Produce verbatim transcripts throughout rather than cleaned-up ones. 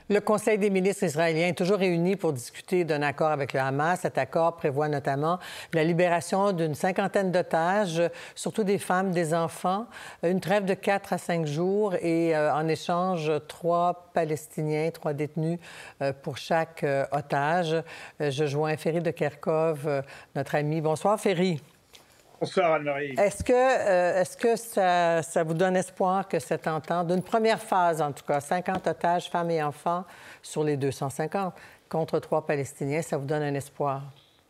Le Conseil des ministres israélien est toujours réuni pour discuter d'un accord avec le Hamas. Cet accord prévoit notamment la libération d'une cinquantaine d'otages, surtout des femmes, des enfants, une trêve de quatre à cinq jours et euh, en échange, trois Palestiniens, trois détenus euh, pour chaque euh, otage. Euh, je joins Ferry de Kerkhove, euh, notre ami. Bonsoir, Ferry. Bonsoir, Anne-Marie. Est-ce que, euh, est-ce que ça, ça vous donne espoir que cette entente, d'une première phase en tout cas, cinquante otages, femmes et enfants sur les deux cent cinquante, contre trois Palestiniens, ça vous donne un espoir?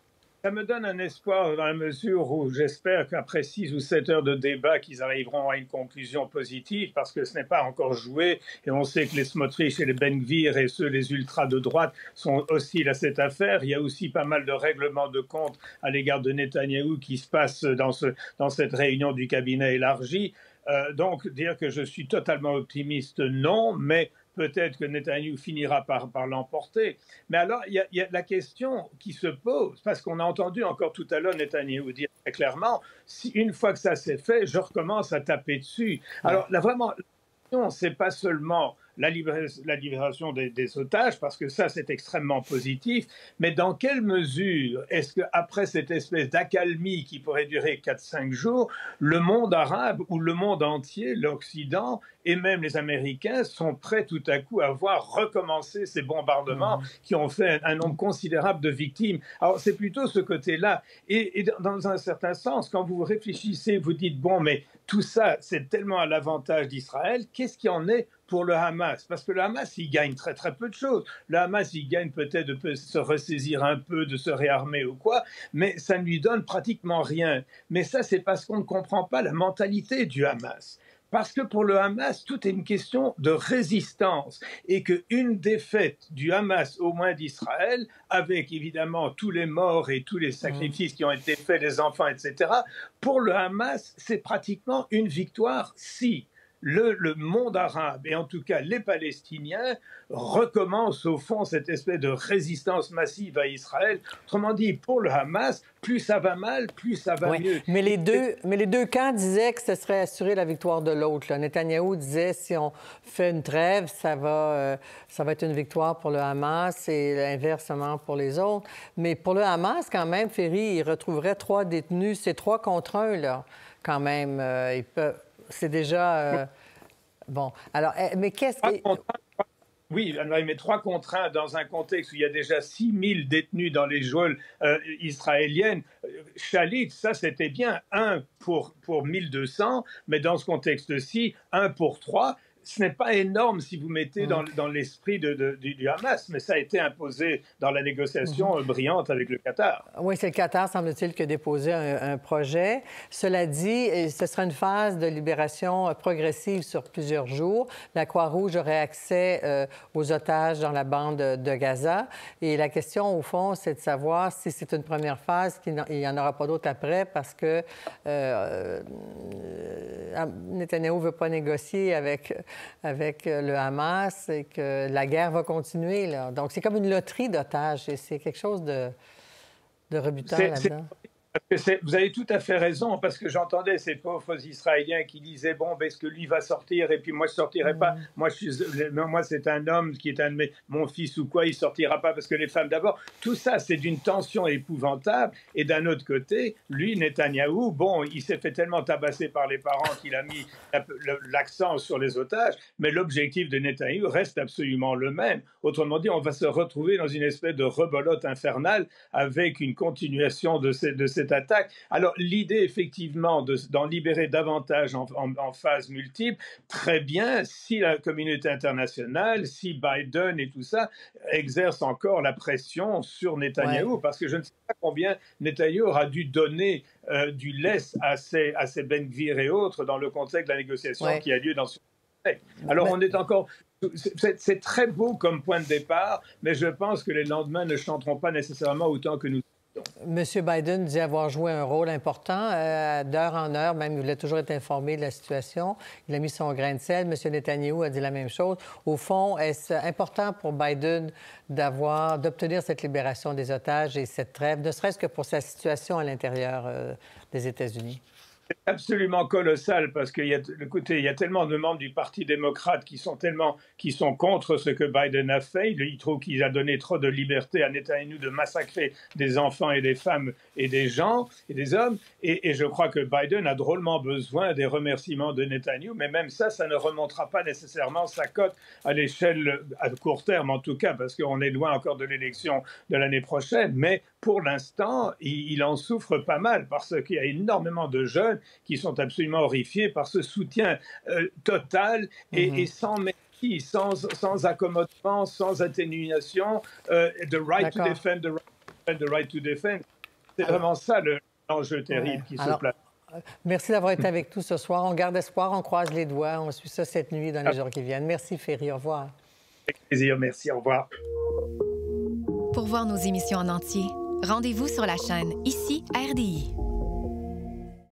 Ça me donne un espoir dans la mesure où j'espère qu'après six ou sept heures de débat, qu'ils arriveront à une conclusion positive, parce que ce n'est pas encore joué, et on sait que les Smotrich et les Ben Gvir et ceux, les ultras de droite, sont hostiles à cette affaire. Il y a aussi pas mal de règlements de compte à l'égard de Netanyahou qui se passent dans, ce, dans cette réunion du cabinet élargi. Euh, donc, dire que je suis totalement optimiste, non, mais peut-être que Netanyahou finira par, par l'emporter. Mais alors, il y, y a la question qui se pose, parce qu'on a entendu encore tout à l'heure Netanyahou dire très clairement, si une fois que ça s'est fait, je recommence à taper dessus. Alors, là, vraiment, la question, c'est pas seulement la, libération, la libération des, des otages, parce que ça, c'est extrêmement positif, mais dans quelle mesure est-ce qu'après cette espèce d'accalmie qui pourrait durer quatre cinq jours, le monde arabe ou le monde entier, l'Occident et même les Américains sont prêts tout à coup à voir recommencer ces bombardements mmh. qui ont fait un, un nombre considérable de victimes. Alors, c'est plutôt ce côté-là. Et, et dans un certain sens, quand vous réfléchissez, vous dites, bon, mais tout ça, c'est tellement à l'avantage d'Israël, qu'est-ce qui en est pour le Hamas? Parce que le Hamas, il gagne très très peu de choses. Le Hamas, il gagne peut-être de se ressaisir un peu, de se réarmer ou quoi, mais ça ne lui donne pratiquement rien. Mais ça, c'est parce qu'on ne comprend pas la mentalité du Hamas. Parce que pour le Hamas, tout est une question de résistance et qu'une défaite du Hamas, au moins d'Israël, avec évidemment tous les morts et tous les sacrifices qui ont été faits, les enfants, et cetera, pour le Hamas, c'est pratiquement une victoire si Le, le monde arabe, et en tout cas les Palestiniens, recommencent au fond cette espèce de résistance massive à Israël. Autrement dit, pour le Hamas, plus ça va mal, plus ça va oui. mieux. Mais les, deux, mais les deux camps disaient que ce serait assurer la victoire de l'autre. Netanyahou disait si on fait une trêve, ça va, euh, ça va être une victoire pour le Hamas et inversement pour les autres. Mais pour le Hamas, quand même, Ferry, il retrouverait trois détenus. C'est trois contre un, là, quand même. Euh, ils peuvent... C'est déjà... Euh... Bon, alors, mais qu'est-ce que... Oui, mais trois contre un dans un contexte où il y a déjà six mille détenus dans les geôles euh, israéliennes. Shalit, ça c'était bien, un pour, pour mille deux cents, mais dans ce contexte-ci, un pour trois. Ce n'est pas énorme si vous mettez dans, dans l'esprit de, de, du, du Hamas, mais ça a été imposé dans la négociation mmh. brillante avec le Qatar. Oui, c'est le Qatar, semble-t-il, qui a déposé un, un projet. Cela dit, ce sera une phase de libération progressive sur plusieurs jours. La Croix-Rouge aurait accès euh, aux otages dans la bande de Gaza. Et la question, au fond, c'est de savoir si c'est une première phase, qu'il n'y en aura pas d'autres après, parce que euh, euh, Netanyahou ne veut pas négocier avec... avec le Hamas et que la guerre va continuer, là. Donc, c'est comme une loterie d'otages et c'est quelque chose de, de rebutant là-dedans. Vous avez tout à fait raison, parce que j'entendais ces pauvres Israéliens qui disaient, bon, ben, est-ce que lui va sortir et puis moi je ne sortirai mmh. pas. Moi, je suis, moi c'est un homme qui est un de mes, mon fils ou quoi, il ne sortira pas parce que les femmes d'abord. Tout ça, c'est d'une tension épouvantable. Et d'un autre côté, lui, Netanyahou, bon, il s'est fait tellement tabasser par les parents qu'il a mis l'accent sur les otages, mais l'objectif de Netanyahou reste absolument le même. Autrement dit, on va se retrouver dans une espèce de rebelote infernale avec une continuation de ces, de ces cette attaque. Alors, l'idée, effectivement, d'en libérer davantage en, en, en phase multiple, très bien, si la communauté internationale, si Biden et tout ça exercent encore la pression sur Netanyahou, ouais. parce que je ne sais pas combien Netanyahou aura dû donner euh, du laisse à ses, à ses Ben Gvir et autres dans le contexte de la négociation ouais. qui a lieu dans ce contexte. Alors, ouais. on est encore... C'est très beau comme point de départ, mais je pense que les lendemains ne chanteront pas nécessairement autant que nous. M. Biden dit avoir joué un rôle important. Euh, d'heure en heure, même, il voulait toujours être informé de la situation. Il a mis son grain de sel. M. Netanyahou a dit la même chose. Au fond, est-ce important pour Biden d'avoir, d'obtenir cette libération des otages et cette trêve, ne serait-ce que pour sa situation à l'intérieur euh, des États-Unis? absolument colossal parce qu'il y a, écoutez, il y a tellement de membres du Parti démocrate qui sont tellement, qui sont contre ce que Biden a fait. Ils trouvent qu'il a donné trop de liberté à Netanyahou de massacrer des enfants et des femmes et des gens et des hommes. Et, et je crois que Biden a drôlement besoin des remerciements de Netanyahou, mais même ça, ça ne remontera pas nécessairement sa cote à l'échelle, à court terme en tout cas, parce qu'on est loin encore de l'élection de l'année prochaine. Mais pour l'instant, il, il en souffre pas mal parce qu'il y a énormément de jeunes qui sont absolument horrifiés par ce soutien euh, total et, mm-hmm. et sans mépris, sans, sans accommodement, sans atténuation, euh, the right to defend, the right to defend, the right to defend. C'est Alors, vraiment ça l'enjeu terrible ouais. qui Alors, se place. Merci d'avoir été avec nous ce soir. On garde espoir, on croise les doigts. On suit ça cette nuit dans les ah. jours qui viennent. Merci Ferry, au revoir. Avec plaisir, merci, au revoir. Pour voir nos émissions en entier, rendez-vous sur la chaîne Ici R D I.